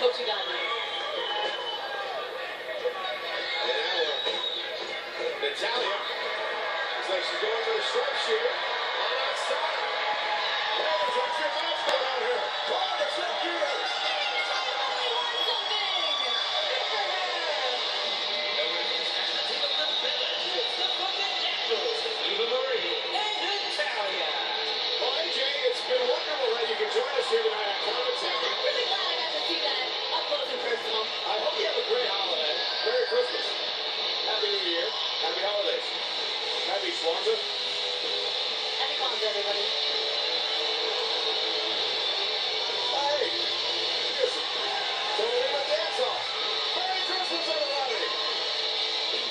Hopes you got me. And now Natalia looks like she's going for the sharpshooter on outside. Oh, there's a match going on here. Oh, there's that gear.